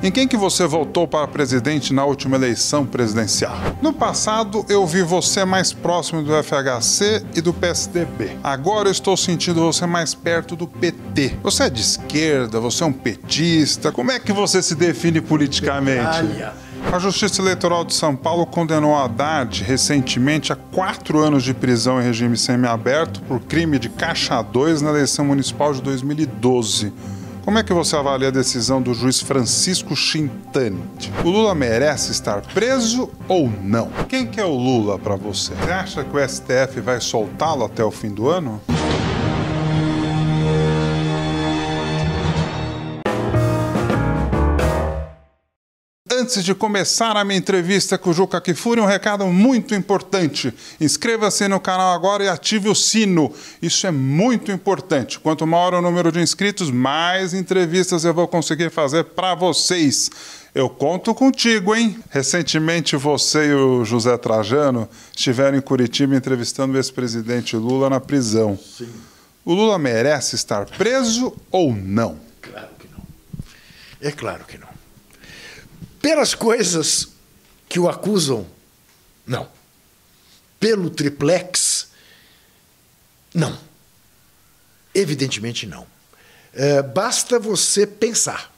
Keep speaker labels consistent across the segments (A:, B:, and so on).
A: Em quem que você votou para presidente na última eleição presidencial? No passado, eu vi você mais próximo do FHC e do PSDB. Agora eu estou sentindo você mais perto do PT. Você é de esquerda? Você é um petista? Como é que você se define politicamente? A Justiça Eleitoral de São Paulo condenou Haddad recentemente a 4 anos de prisão em regime semiaberto por crime de caixa 2 na eleição municipal de 2012. Como é que você avalia a decisão do juiz Francisco Schintani? O Lula merece estar preso ou não? Quem que é o Lula para você? Você acha que o STF vai soltá-lo até o fim do ano? Antes de começar a minha entrevista com o Juca Kfouri, um recado muito importante. Inscreva-se no canal agora e ative o sino. Isso é muito importante. Quanto maior o número de inscritos, mais entrevistas eu vou conseguir fazer para vocês. Eu conto contigo, hein? Recentemente você e o José Trajano estiveram em Curitiba entrevistando o ex-presidente Lula na prisão.
B: Sim.
A: O Lula merece estar preso ou não?
B: Claro que não. É claro que não. Pelas coisas que o acusam, não. Pelo triplex, não. Evidentemente não. Basta você pensar.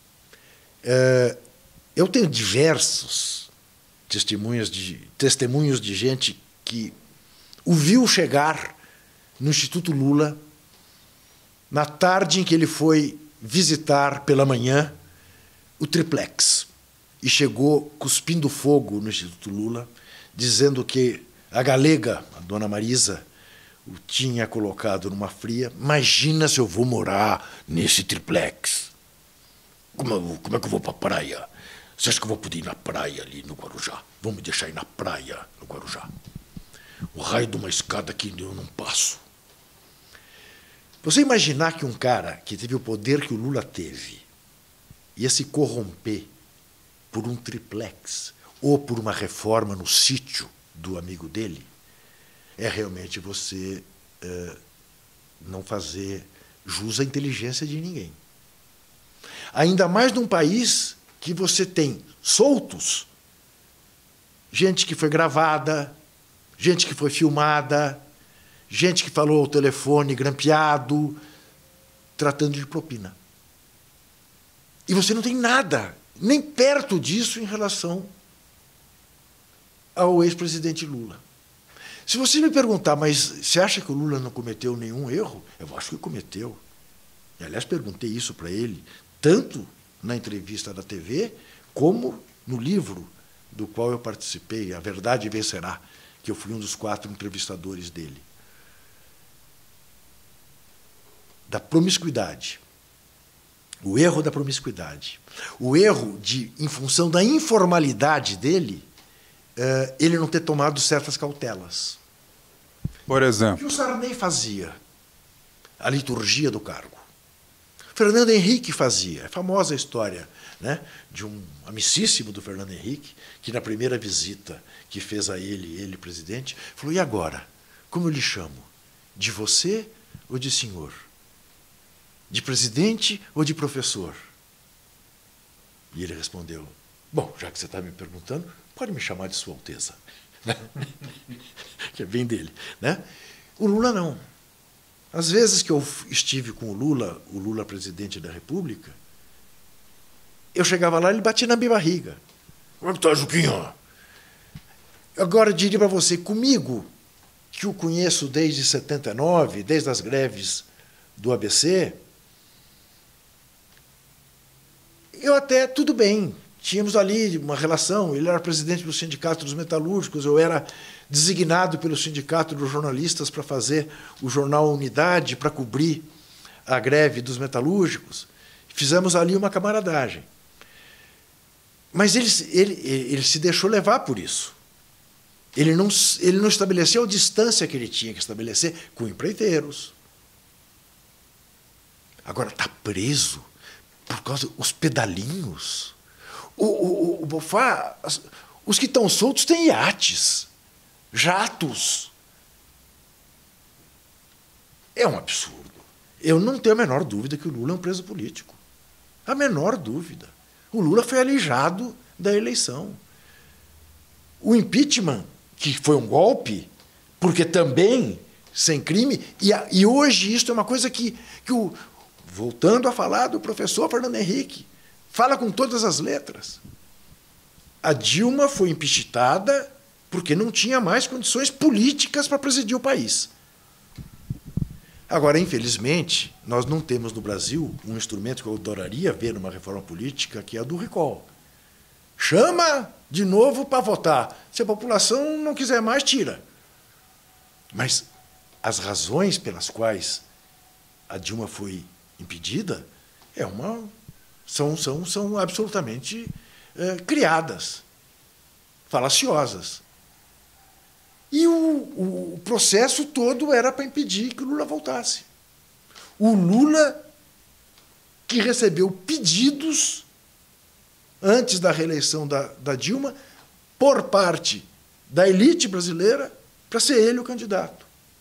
B: Eu tenho diversos testemunhos de gente que o viu chegar no Instituto Lula na tarde em que ele foi visitar pela manhã o triplex. E chegou cuspindo fogo no Instituto Lula, dizendo que a galega, a dona Marisa, o tinha colocado numa fria. Imagina se eu vou morar nesse triplex. Como é que eu vou para a praia? Você acha que eu vou poder ir na praia ali no Guarujá? Vão me deixar ir na praia no Guarujá. O raio de uma escada que eu não passo. Você imaginar que um cara que teve o poder que o Lula teve ia se corromper por um triplex ou por uma reforma no sítio do amigo dele, é realmente você não fazer jus à inteligência de ninguém. Ainda mais num país que você tem soltos gente que foi gravada, gente que foi filmada, gente que falou ao telefone grampeado, tratando de propina. E você não tem nada nem perto disso em relação ao ex-presidente Lula. Se você me perguntar, mas você acha que o Lula não cometeu nenhum erro? Eu acho que cometeu. E, aliás, perguntei isso para ele, tanto na entrevista da TV, como no livro do qual eu participei, A Verdade Vencerá, que eu fui um dos 4 entrevistadores dele. Da promiscuidade. O erro da promiscuidade. O erro de, em função da informalidade dele, ele não ter tomado certas cautelas.
A: Por exemplo?
B: O que o Sarney fazia? A liturgia do cargo. Fernando Henrique fazia. É famosa a história, né, de um amicíssimo do Fernando Henrique, que na primeira visita que fez a ele presidente, falou, e agora? Como eu lhe chamo? De você ou de senhor? De presidente ou de professor? E ele respondeu, bom, já que você está me perguntando, pode me chamar de Sua Alteza. Que é bem dele, né? O Lula não. Às vezes que eu estive com o Lula presidente da República, eu chegava lá e ele batia na minha barriga. Como é que está, Juquinha? Agora, eu diria para você, comigo, que o conheço desde 79, desde as greves do ABC, eu até, tudo bem, tínhamos ali uma relação, ele era presidente do Sindicato dos Metalúrgicos, eu era designado pelo Sindicato dos Jornalistas para fazer o jornal Unidade, para cobrir a greve dos metalúrgicos. Fizemos ali uma camaradagem. Mas ele se deixou levar por isso. Ele não estabeleceu a distância que ele tinha que estabelecer com empreiteiros. Agora, está preso por causa dos pedalinhos. O Bofá, os que estão soltos têm iates, jatos. É um absurdo. Eu não tenho a menor dúvida que o Lula é um preso político. A menor dúvida. O Lula foi alijado da eleição. O impeachment, que foi um golpe, porque também sem crime, e hoje isso é uma coisa que voltando a falar do professor Fernando Henrique, fala com todas as letras. A Dilma foi impeachmentada porque não tinha mais condições políticas para presidir o país. Agora, infelizmente, nós não temos no Brasil um instrumento que eu adoraria ver numa reforma política, que é a do recall. Chama de novo para votar. Se a população não quiser mais, tira. Mas as razões pelas quais a Dilma foi impedida são absolutamente criadas, falaciosas. E o processo todo era para impedir que o Lula voltasse. O Lula, que recebeu pedidos antes da reeleição da Dilma, por parte da elite brasileira, para ser ele o candidato.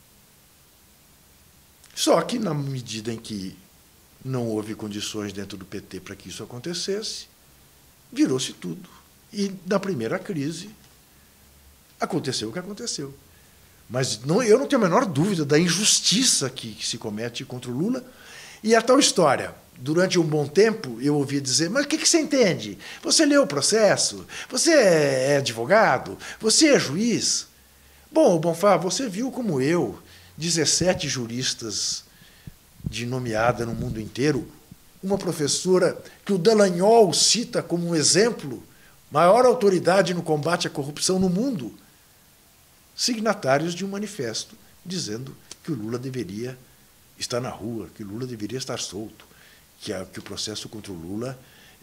B: Só que, na medida em que não houve condições dentro do PT para que isso acontecesse, virou-se tudo. E, na primeira crise, aconteceu o que aconteceu. Mas eu não tenho a menor dúvida da injustiça que se comete contra o Lula. E a tal história, durante um bom tempo, eu ouvi dizer, mas o que você entende? Você leu o processo? Você é advogado? Você é juiz? Bom, Bonfá, você viu como eu, 17 juristas de nomeada no mundo inteiro, uma professora que o Dallagnol cita como um exemplo, maior autoridade no combate à corrupção no mundo, signatários de um manifesto dizendo que o Lula deveria estar na rua, que o Lula deveria estar solto, que o processo contra o Lula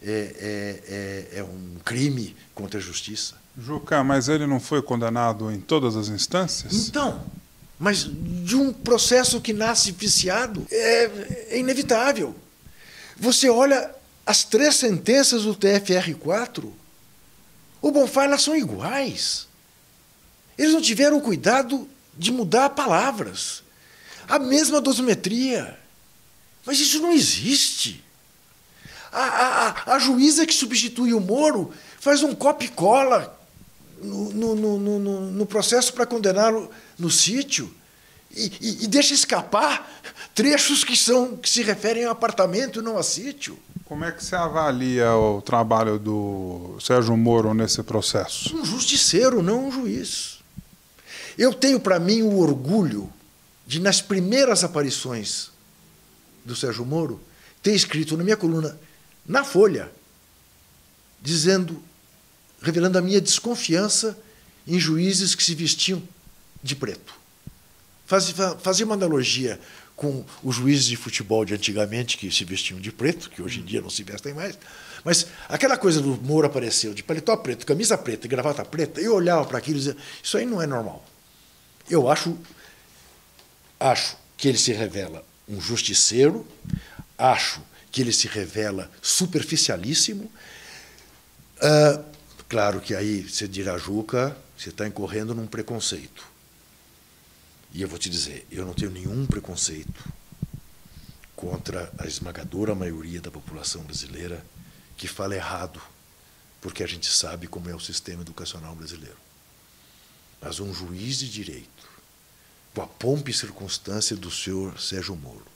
B: é um crime contra a justiça.
A: Juca, mas ele não foi condenado em todas as instâncias?
B: Então, mas de um processo que nasce viciado é inevitável. Você olha as 3 sentenças do TFR4, o Bonfá, elas são iguais. Eles não tiveram o cuidado de mudar palavras. A mesma dosimetria. Mas isso não existe. A juíza que substitui o Moro faz um copia e cola no processo para condená-lo no sítio e deixa escapar trechos que se referem a apartamento e não a sítio.
A: Como é que você avalia o trabalho do Sérgio Moro nesse processo?
B: Um justiceiro, não um juiz. Eu tenho para mim o orgulho de, nas primeiras aparições do Sérgio Moro, ter escrito na minha coluna, na Folha, revelando a minha desconfiança em juízes que se vestiam de preto. Fazia uma analogia com os juízes de futebol de antigamente, que se vestiam de preto, que hoje em dia não se vestem mais. Mas aquela coisa do Moro apareceu, de paletó preto, camisa preta e gravata preta, eu olhava para aquilo e dizia, isso aí não é normal. Eu acho que ele se revela um justiceiro, acho que ele se revela superficialíssimo. Claro que aí você dirá, Juca, você está incorrendo num preconceito. E eu vou te dizer, eu não tenho nenhum preconceito contra a esmagadora maioria da população brasileira que fala errado, porque a gente sabe como é o sistema educacional brasileiro. Mas um juiz de direito, com a pompa e circunstância do senhor Sérgio Moro,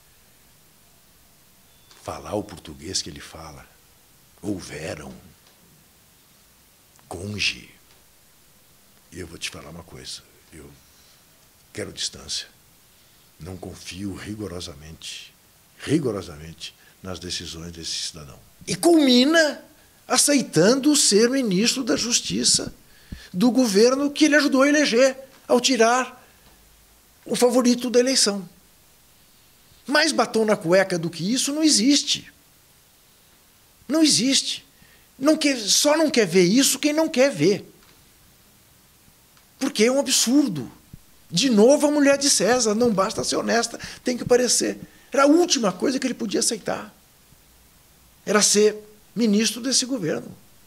B: falar o português que ele fala, houveram, conge. E eu vou te falar uma coisa, eu quero distância. Não confio rigorosamente nas decisões desse cidadão. E culmina aceitando ser ministro da Justiça do governo que ele ajudou a eleger, ao tirar o favorito da eleição. Mais batom na cueca do que isso não existe. Não existe. Só não quer ver isso quem não quer ver. Porque é um absurdo. De novo, a mulher de César, não basta ser honesta, tem que parecer. Era a última coisa que ele podia aceitar. Era ser ministro desse governo.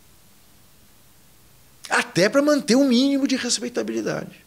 B: Até para manter um mínimo de respeitabilidade.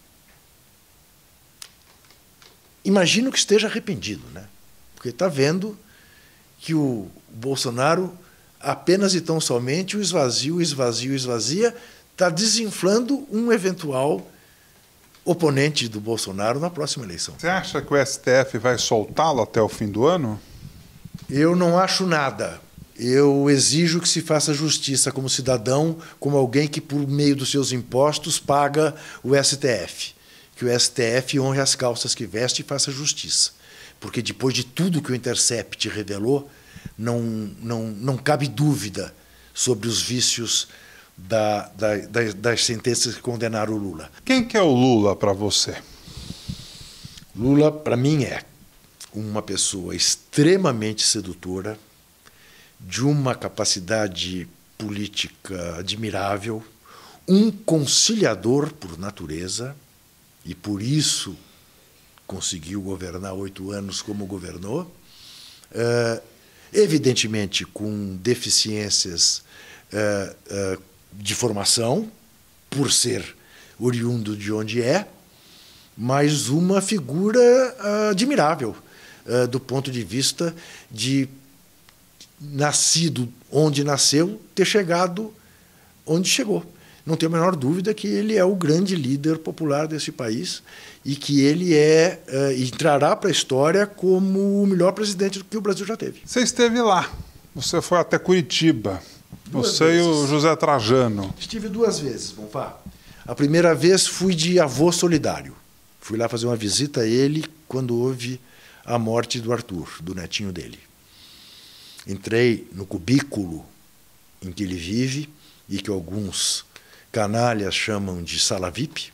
B: Imagino que esteja arrependido, né? Porque está vendo que o Bolsonaro apenas e tão somente o esvazio, esvazia, está desinflando um eventual oponente do Bolsonaro na próxima eleição.
A: Você acha que o STF vai soltá-lo até o fim do ano?
B: Eu não acho nada. Eu exijo que se faça justiça como cidadão, como alguém que, por meio dos seus impostos, paga o STF. Que o STF honre as calças que veste e faça justiça. Porque depois de tudo que o Intercept revelou, não cabe dúvida sobre os vícios das sentenças que condenaram o Lula.
A: Quem que é o Lula para você?
B: Lula, para mim, é uma pessoa extremamente sedutora, de uma capacidade política admirável, um conciliador por natureza, e por isso conseguiu governar 8 anos como governou, evidentemente com deficiências de formação, por ser oriundo de onde é, mas uma figura admirável do ponto de vista de, nascido onde nasceu, ter chegado onde chegou. Não tenho a menor dúvida que ele é o grande líder popular desse país e que ele entrará para a história como o melhor presidente que o Brasil já teve.
A: Você esteve lá, você foi até Curitiba, você e o José Trajano.
B: Estive 2 vezes, Bonfá. A primeira vez fui de avô solidário. Fui lá fazer uma visita a ele quando houve a morte do Arthur, do netinho dele. Entrei no cubículo em que ele vive e que alguns canalhas chamam de sala VIP,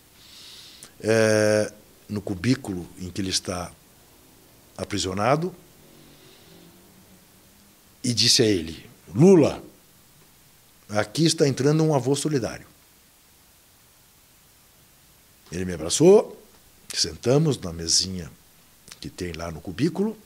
B: no cubículo em que ele está aprisionado, e disse a ele: Lula, aqui está entrando um avô solidário. Ele me abraçou, sentamos na mesinha que tem lá no cubículo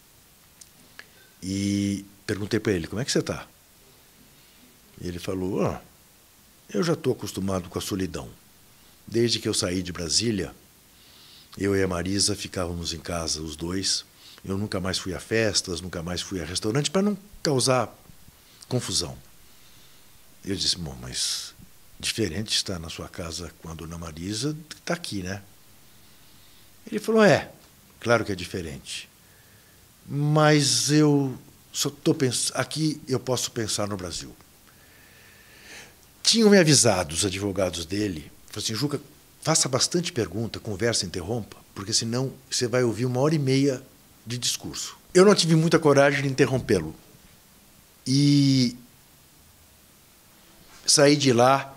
B: e perguntei para ele: como é que você está? E ele falou: eu já estou acostumado com a solidão. Desde que eu saí de Brasília, eu e a Marisa ficávamos em casa, os dois. Eu nunca mais fui a festas, nunca mais fui a restaurante, para não causar confusão. Eu disse: bom, mas diferente estar na sua casa com a dona Marisa que está aqui, né? Ele falou: claro que é diferente. Mas eu só estou pensando, aqui eu posso pensar no Brasil. Tinham me avisado os advogados dele, falaram assim: Juca, faça bastante pergunta, conversa, interrompa, porque senão você vai ouvir 1h30 de discurso. Eu não tive muita coragem de interrompê-lo. E saí de lá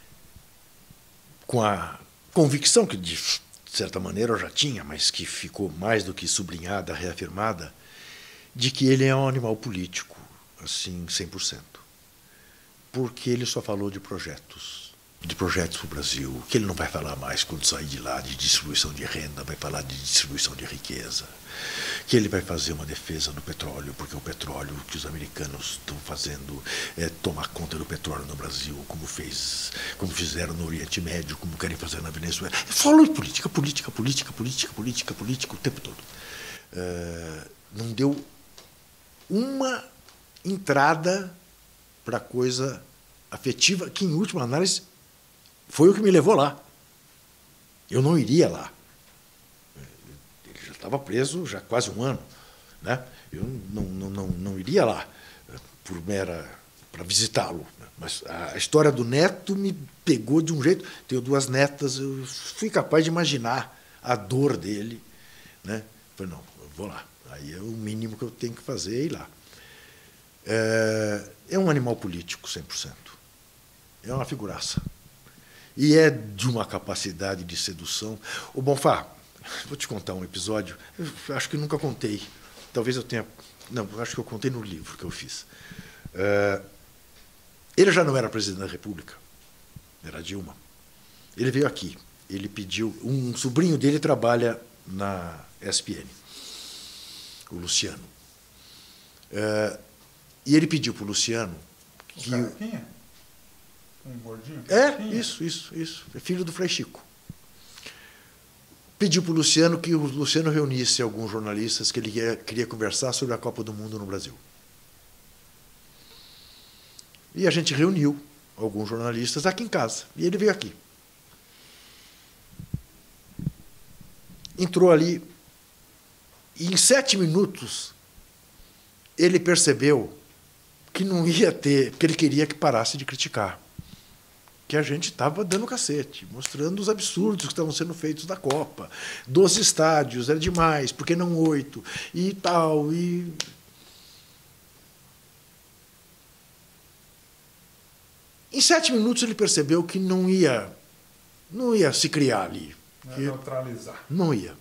B: com a convicção que, de certa maneira, eu já tinha, mas que ficou mais do que sublinhada, reafirmada, de que ele é um animal político, assim, 100%. Porque ele só falou de projetos para o Brasil, que ele não vai falar mais quando sair de lá de distribuição de renda, vai falar de distribuição de riqueza, que ele vai fazer uma defesa do petróleo, porque o petróleo que os americanos estão fazendo é tomar conta do petróleo no Brasil, como fizeram no Oriente Médio, como querem fazer na Venezuela. Falou de política o tempo todo. Não deu uma entrada para a coisa afetiva, que, em última análise, foi o que me levou lá. Eu não iria lá. Ele já estava preso já quase 1 ano, né? Eu não iria lá para visitá-lo. Mas a história do neto me pegou de um jeito. Tenho 2 netas, eu fui capaz de imaginar a dor dele, né? Falei: não, eu vou lá. Aí é o mínimo que eu tenho que fazer, é ir lá. É um animal político, 100%. É uma figuraça. E é de uma capacidade de sedução. Ô, Bonfá, vou te contar um episódio. Eu acho que nunca contei. Talvez eu tenha... Não, acho que eu contei no livro que eu fiz. Ele já não era presidente da República. Era Dilma. Ele veio aqui. Ele pediu... Um sobrinho dele trabalha na ESPN, o Luciano. E ele pediu para o Luciano que...
A: Quem é? Um gordinho?
B: Isso. É filho do Frei Chico. Pediu para o Luciano que o Luciano reunisse alguns jornalistas que ele queria conversar sobre a Copa do Mundo no Brasil. E a gente reuniu alguns jornalistas aqui em casa. E ele veio aqui. Entrou ali e, em 7 minutos, ele percebeu que não ia ter, que ele queria que parasse de criticar. Que a gente estava dando cacete, mostrando os absurdos que estavam sendo feitos da Copa. 12 estádios, era demais, por que não 8? E tal, e... Em 7 minutos ele percebeu que não ia se criar ali.
A: Não ia neutralizar.
B: Não ia.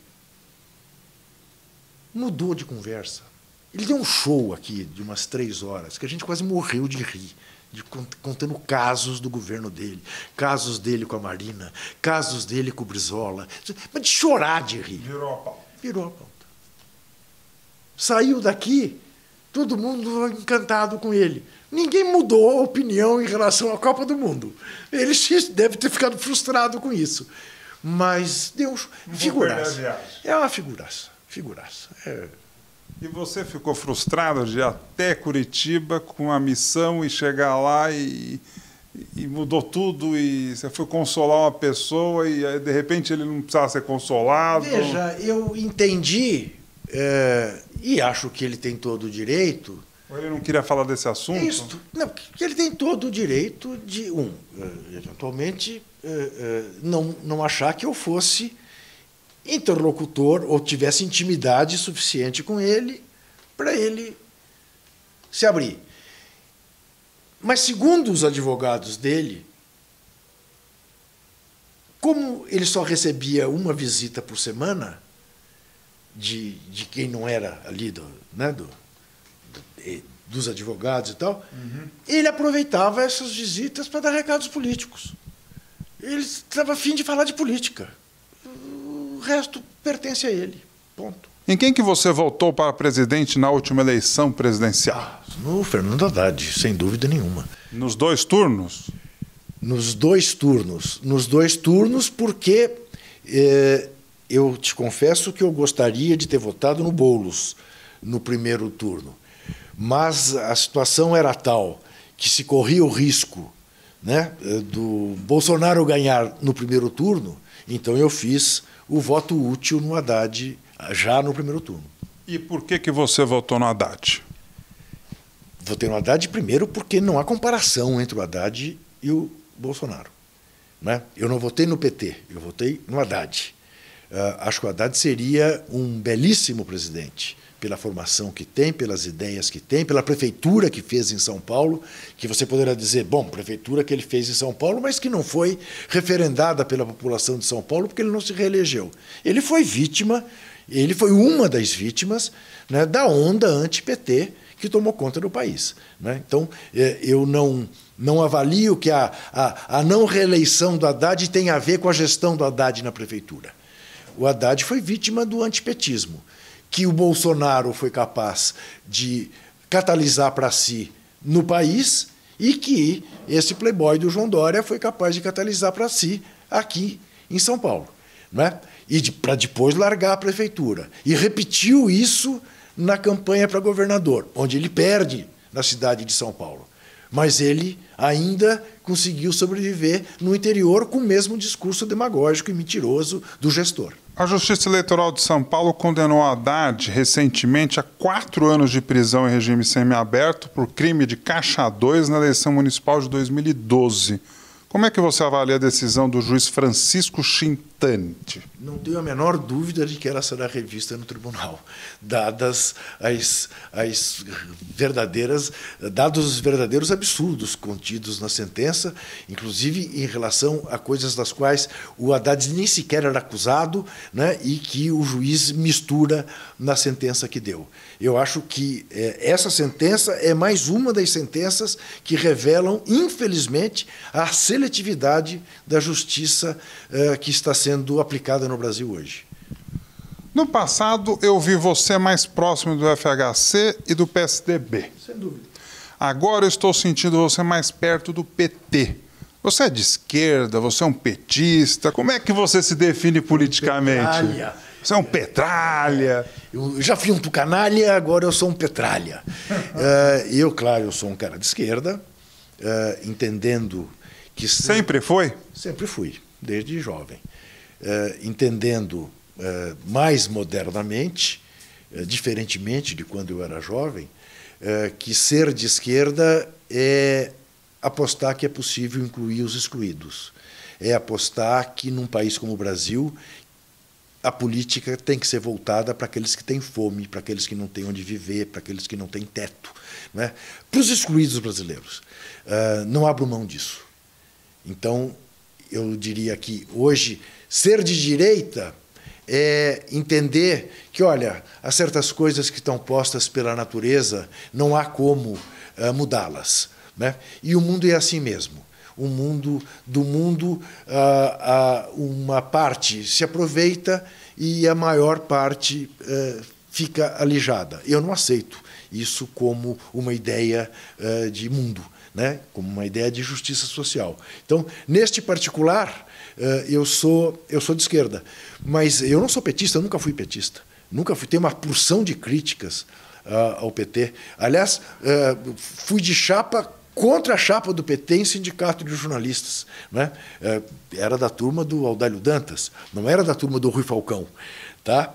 B: Mudou de conversa. Ele deu um show aqui de umas 3 horas, que a gente quase morreu de rir. Contando casos do governo dele, casos dele com a Marina, casos dele com o Brizola, mas de chorar de rir.
A: Virou a pauta.
B: Virou a pauta. Saiu daqui, todo mundo encantado com ele. Ninguém mudou a opinião em relação à Copa do Mundo. Ele deve ter ficado frustrado com isso. Mas deu um figuraça. É uma figuraça. Figuraça.
A: E você ficou frustrado de ir até Curitiba com a missão e chegar lá e mudou tudo e você foi consolar uma pessoa e de repente ele não precisava ser consolado?
B: Veja, eu entendi e acho que ele tem todo o direito...
A: Ou ele não queria falar desse assunto?
B: Isso, não, que ele tem todo o direito de, eventualmente, não achar que eu fosse interlocutor ou tivesse intimidade suficiente com ele para ele se abrir. Mas, segundo os advogados dele, como ele só recebia uma visita por semana de quem não era ali dos advogados e tal, ele aproveitava essas visitas para dar recados políticos. Ele estava a fim de falar de política. O resto pertence a ele. Ponto.
A: Em quem que você votou para presidente na última eleição presidencial?
B: No Fernando Haddad, sem dúvida nenhuma.
A: Nos 2 turnos?
B: Nos 2 turnos. Nos 2 turnos, porque eu te confesso que eu gostaria de ter votado no Boulos no primeiro turno. Mas a situação era tal que se corria o risco, né, do Bolsonaro ganhar no primeiro turno, então eu fiz o voto útil no Haddad já no primeiro turno.
A: E por que você votou no Haddad?
B: Votei no Haddad primeiro porque não há comparação entre o Haddad e o Bolsonaro. Né? Eu não votei no PT, eu votei no Haddad. Acho que o Haddad seria um belíssimo presidente, pela formação que tem, pelas ideias que tem, pela prefeitura que fez em São Paulo, que você poderá dizer, bom, prefeitura que ele fez em São Paulo, mas que não foi referendada pela população de São Paulo porque ele não se reelegeu. Ele foi vítima, ele foi uma das vítimas, né, da onda anti-PT que tomou conta do país. Né? Então, eu não avalio que a não reeleição do Haddad tem a ver com a gestão do Haddad na prefeitura. O Haddad foi vítima do antipetismo, que o Bolsonaro foi capaz de catalisar para si no país e que esse playboy do João Dória foi capaz de catalisar para si aqui em São Paulo. Né? E para depois largar a prefeitura. E repetiu isso na campanha para governador, onde ele perde na cidade de São Paulo. Mas ele ainda conseguiu sobreviver no interior com o mesmo discurso demagógico e mentiroso do gestor.
A: A Justiça Eleitoral de São Paulo condenou Haddad recentemente a 4 anos de prisão em regime semiaberto por crime de caixa 2 na eleição municipal de 2012. Como é que você avalia a decisão do juiz Francisco Chintante?
B: Não tenho a menor dúvida de que ela será revista no tribunal, dados os verdadeiros absurdos contidos na sentença, inclusive em relação a coisas das quais o Haddad nem sequer era acusado, né, e que o juiz mistura na sentença que deu. Eu acho que essa sentença é mais uma das sentenças que revelam, infelizmente, a seletividade da justiça que está sendo aplicada no Brasil hoje.
A: No passado, eu vi você mais próximo do FHC e do PSDB.
B: Sem dúvida.
A: Agora eu estou sentindo você mais perto do PT. Você é de esquerda, você é um petista. Como é que você se define politicamente?
B: Petralha.
A: Você é um petralha.
B: Eu já fui um tucanalha, agora eu sou um petralha. Claro, eu sou um cara de esquerda. entendendo que...
A: Sempre foi?
B: Sempre fui, desde jovem. Entendendo mais modernamente, diferentemente de quando eu era jovem, que ser de esquerda é apostar que é possível incluir os excluídos. É apostar que, num país como o Brasil, a política tem que ser voltada para aqueles que têm fome, para aqueles que não têm onde viver, para aqueles que não têm teto, né? Para os excluídos brasileiros. Não abro mão disso. Então, eu diria que hoje, ser de direita é entender que, olha, há certas coisas que estão postas pela natureza, não há como mudá-las, né? E o mundo é assim mesmo. Do mundo, uma parte se aproveita e a maior parte fica alijada. Eu não aceito isso como uma ideia de mundo, né? Como uma ideia de justiça social. Então, neste particular, eu sou de esquerda, mas eu não sou petista, eu nunca fui petista. Nunca fui. Tenho uma porção de críticas ao PT. Aliás, fui de chapa contra a chapa do PT em sindicato de jornalistas, né? Era da turma do Audálio Dantas, não era da turma do Rui Falcão. Tá?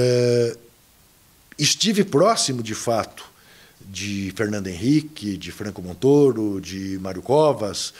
B: Estive próximo, de fato, de Fernando Henrique, de Franco Montoro, de Mário Covas.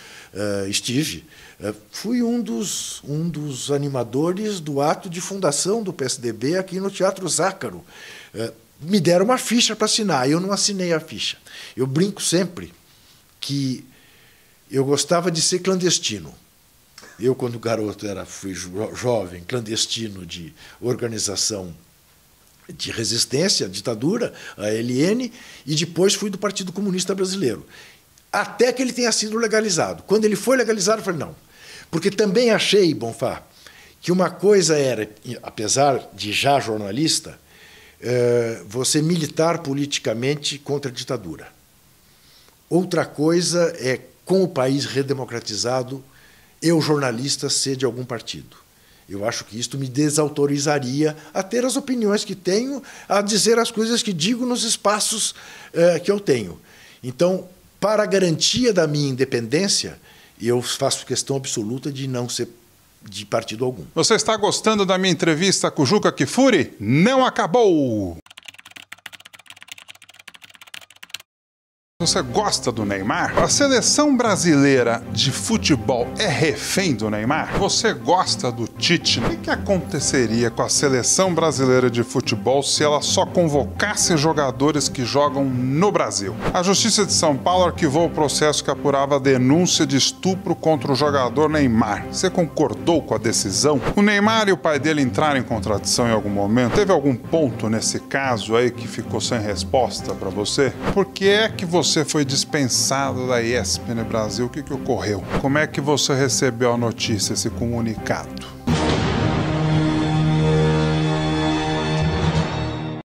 B: Fui um dos animadores do ato de fundação do PSDB aqui no Teatro Zácaro. Me deram uma ficha para assinar, eu não assinei a ficha. Eu brinco sempre que eu gostava de ser clandestino. Eu, quando garoto, fui jovem, clandestino de organização de resistência à ditadura, a ELN, e depois fui do Partido Comunista Brasileiro. Até que ele tenha sido legalizado. Quando ele foi legalizado, eu falei, não. Porque também achei, Bonfá, que uma coisa era, apesar de já jornalista, você militar politicamente contra a ditadura. Outra coisa é, com o país redemocratizado, eu, jornalista, ser de algum partido. Eu acho que isto me desautorizaria a ter as opiniões que tenho, a dizer as coisas que digo nos espaços que eu tenho. Então, para a garantia da minha independência, eu faço questão absoluta de não ser de partido algum.
A: Você está gostando da minha entrevista com o Juca Kfouri? Não acabou! Você gosta do Neymar? A seleção brasileira de futebol é refém do Neymar? Você gosta do Tite? O que aconteceria com a seleção brasileira de futebol se ela só convocasse jogadores que jogam no Brasil? A Justiça de São Paulo arquivou o processo que apurava a denúncia de estupro contra o jogador Neymar. Você concordou com a decisão? O Neymar e o pai dele entraram em contradição em algum momento? Teve algum ponto nesse caso aí que ficou sem resposta para você? Por que é que você foi dispensado da ESPN Brasil? O que ocorreu? Como é que você recebeu a notícia, esse comunicado?